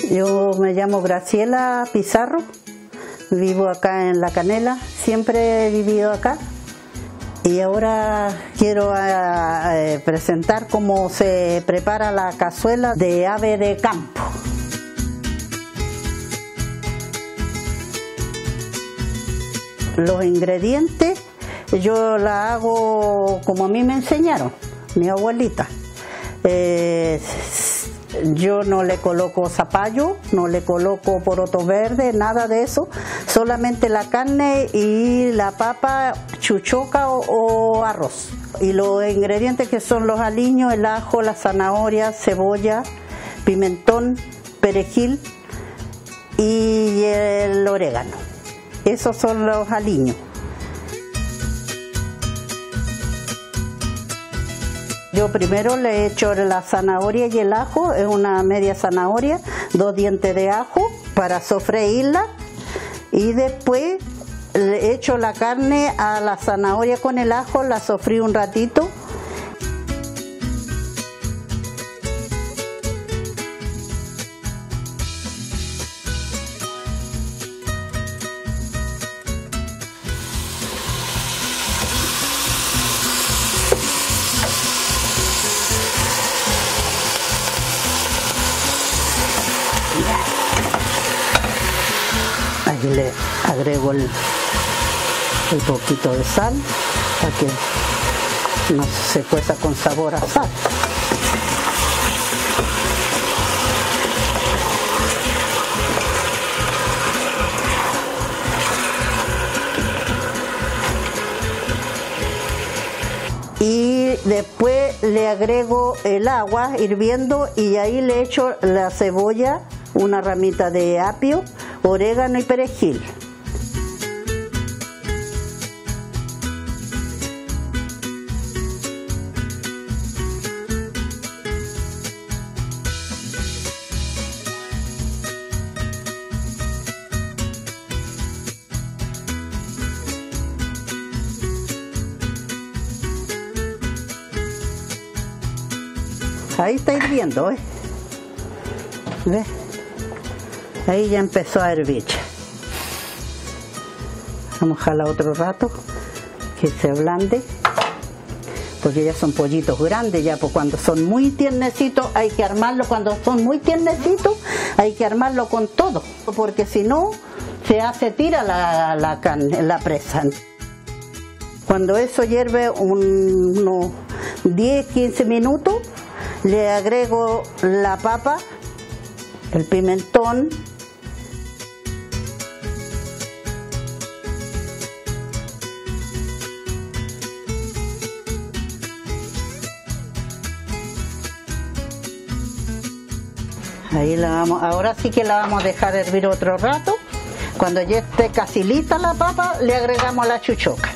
Yo me llamo Graciela Pizarro, vivo acá en La Canela, siempre he vivido acá y ahora quiero presentar cómo se prepara la cazuela de ave de campo. Los ingredientes yo la hago como a mí me enseñaron, mi abuelita. Yo no le coloco zapallo, no le coloco porotos verdes, nada de eso, solamente la carne y la papa, chuchoca o arroz. Y los ingredientes que son los aliños, el ajo, la zanahoria, cebolla, pimentón, perejil y el orégano. Esos son los aliños. Yo primero le echo la zanahoria y el ajo, es una media zanahoria, 2 dientes de ajo para sofreírla y después le echo la carne a la zanahoria con el ajo, la sofrí un ratito. Ahí le agrego el poquito de sal para que no se cueza con sabor a sal. Y después le agrego el agua hirviendo y ahí le echo la cebolla, una ramita de apio, orégano y perejil. Ahí está hirviendo, ¿eh? ¿Ves? Ahí ya empezó a hervir. Vamos a dejarla otro rato que se ablande, porque ya son pollitos grandes, ya pues cuando son muy tiernecitos hay que armarlo, cuando son muy tiernecitos hay que armarlo con todo, porque si no se tira la carne, la presa. Cuando eso hierve unos 10-15 minutos, le agrego la papa, el pimentón, ahí la vamos, ahora sí que la vamos a dejar hervir otro rato. Cuando ya esté casi lista la papa, le agregamos la chuchoca.